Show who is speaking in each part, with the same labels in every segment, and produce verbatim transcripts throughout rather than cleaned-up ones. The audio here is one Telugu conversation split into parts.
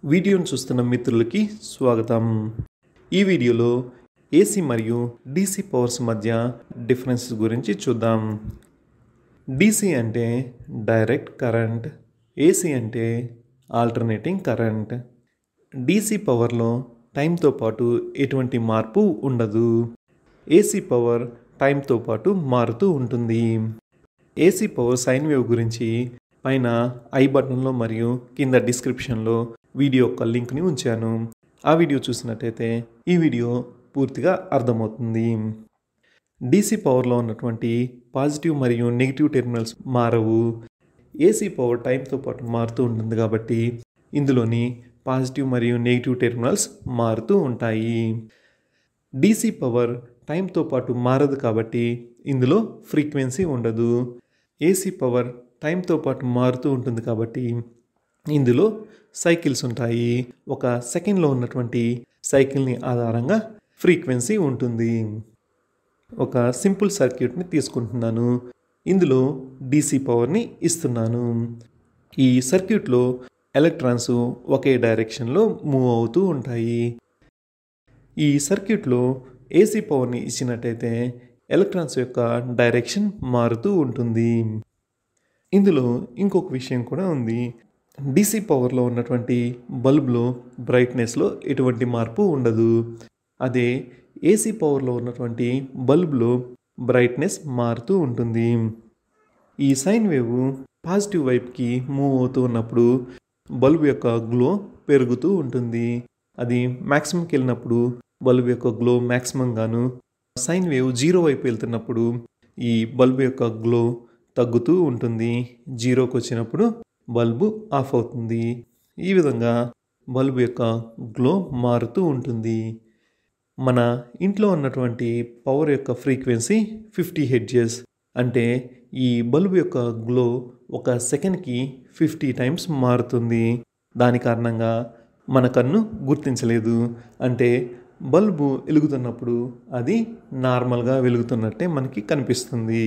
Speaker 1: వీడియోను చూస్తున్న మిత్రులకి స్వాగతం. ఈ వీడియోలో ఏసీ మరియు డీసీ పవర్స్ మధ్య డిఫరెన్సెస్ గురించి చూద్దాం. డీసీ అంటే డైరెక్ట్ కరెంట్, ఏసీ అంటే ఆల్టర్నేటింగ్ కరెంట్. డీసీ పవర్లో టైంతో పాటు ఎటువంటి మార్పు ఉండదు. ఏసీ పవర్ టైంతో పాటు మారుతూ ఉంటుంది. ఏసీ పవర్ సైన్ వేవ్ గురించి పైన ఐ బటన్లో మరియు కింద డిస్క్రిప్షన్లో వీడియో యొక్క లింక్ని ఉంచాను. ఆ వీడియో చూసినట్టయితే ఈ వీడియో పూర్తిగా అర్థమవుతుంది. డీసీ పవర్లో ఉన్నటువంటి పాజిటివ్ మరియు నెగిటివ్ టెర్మినల్స్ మారవు. ఏసీ పవర్ టైంతో పాటు మారుతూ ఉంటుంది కాబట్టి ఇందులోని పాజిటివ్ మరియు నెగిటివ్ టెర్మినల్స్ మారుతూ ఉంటాయి. డీసీ పవర్ టైంతో పాటు మారదు కాబట్టి ఇందులో ఫ్రీక్వెన్సీ ఉండదు. ఏసీ పవర్ టైంతో పాటు మారుతూ ఉంటుంది కాబట్టి ఇందులో సైకిల్స్ ఉంటాయి. ఒక సెకండ్లో ఉన్నటువంటి సైకిల్ని ఆధారంగా ఫ్రీక్వెన్సీ ఉంటుంది. ఒక సింపుల్ సర్క్యూట్ని తీసుకుంటున్నాను. ఇందులో డీసీ పవర్ని ఇస్తున్నాను. ఈ సర్క్యూట్లో ఎలక్ట్రాన్స్ ఒకే డైరెక్షన్లో మూవ్ అవుతూ ఉంటాయి. ఈ సర్క్యూట్లో ఏసీ పవర్ని ఇచ్చినట్టయితే ఎలక్ట్రాన్స్ యొక్క డైరెక్షన్ మారుతూ ఉంటుంది. ఇందులో ఇంకొక విషయం కూడా ఉంది. డీసీ పవర్లో ఉన్నటువంటి బల్బ్లో బ్రైట్నెస్లో ఎటువంటి మార్పు ఉండదు. అదే ఏసీ పవర్లో ఉన్నటువంటి బల్బ్లో బ్రైట్నెస్ మారుతూ ఉంటుంది. ఈ సైన్ వేవ్ పాజిటివ్ వైపుకి మూవ్ అవుతూ ఉన్నప్పుడు బల్బ్ యొక్క గ్లో పెరుగుతూ ఉంటుంది. అది మ్యాక్సిమంకి వెళ్ళినప్పుడు బల్బ్ యొక్క గ్లో మ్యాక్సిమం గాను, సైన్ వేవ్ జీరో వైపు వెళ్తున్నప్పుడు ఈ బల్బ్ యొక్క గ్లో తగ్గుతూ ఉంటుంది. జీరోకి వచ్చినప్పుడు బల్బు ఆఫ్ అవుతుంది. ఈ విధంగా బల్బు యొక్క గ్లో మారుతూ ఉంటుంది. మన ఇంట్లో ఉన్నటువంటి పవర్ యొక్క ఫ్రీక్వెన్సీ ఫిఫ్టీ హెర్ట్జ్. అంటే ఈ బల్బు యొక్క గ్లో ఒక సెకండ్కి ఫిఫ్టీ టైమ్స్ మారుతుంది. దాని కారణంగా మన కన్ను గుర్తించలేదు. అంటే బల్బు వెలుగుతున్నప్పుడు అది నార్మల్గా వెలుగుతున్నట్టే మనకి కనిపిస్తుంది.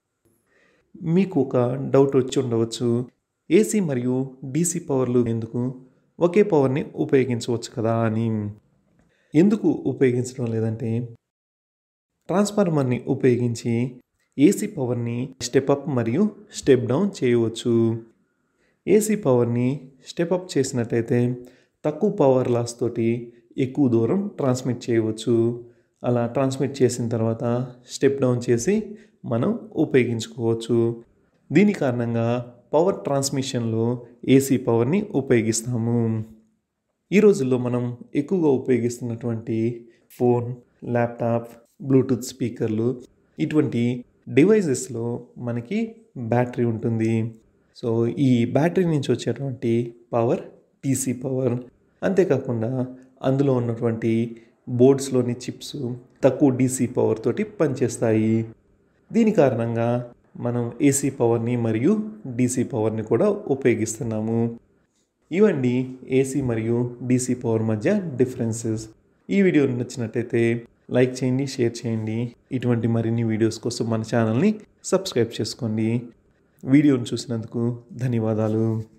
Speaker 1: మీకు ఒక డౌట్ వచ్చి ఉండవచ్చు, ఏసీ మరియు డీసీ పవర్లు ఎందుకు ఒకే పవర్ని ఉపయోగించవచ్చు కదా అని. ఎందుకు ఉపయోగించడం లేదంటే, ట్రాన్స్ఫార్మర్ని ఉపయోగించి ఏసీ పవర్ని స్టెప్ అప్ మరియు స్టెప్ డౌన్ చేయవచ్చు. ఏసీ పవర్ని స్టెప్ అప్ చేసినట్టయితే తక్కువ పవర్ లాస్ తోటి ఎక్కువ దూరం ట్రాన్స్మిట్ చేయవచ్చు. అలా ట్రాన్స్మిట్ చేసిన తర్వాత స్టెప్ డౌన్ చేసి మనం ఉపయోగించుకోవచ్చు. దీని కారణంగా పవర్ ట్రాన్స్మిషన్లో ఏసీ పవర్ని ఉపయోగిస్తాము. ఈ రోజుల్లో మనం ఎక్కువగా ఉపయోగిస్తున్నటువంటి ఫోన్, ల్యాప్టాప్, బ్లూటూత్ స్పీకర్లు ఇటువంటి డివైజెస్లో మనకి బ్యాటరీ ఉంటుంది. సో ఈ బ్యాటరీ నుంచి వచ్చేటువంటి పవర్ డీసీ పవర్. అంతేకాకుండా అందులో ఉన్నటువంటి బోర్డ్స్లోని చిప్స్ తక్కువ డీసీ పవర్ తోటి పనిచేస్తాయి. దీని కారణంగా మనం ఏసీ పవర్ని మరియు డీసీ పవర్ని కూడా ఉపయోగిస్తున్నాము. ఇవన్నీ ఏసీ మరియు డీసీ పవర్ మధ్య డిఫరెన్సెస్. ఈ వీడియో నచ్చినట్టయితే లైక్ చేయండి, షేర్ చేయండి. ఇటువంటి మరిన్ని వీడియోస్ కోసం మన ఛానల్ని సబ్స్క్రైబ్ చేసుకోండి. వీడియోని చూసినందుకు ధన్యవాదాలు.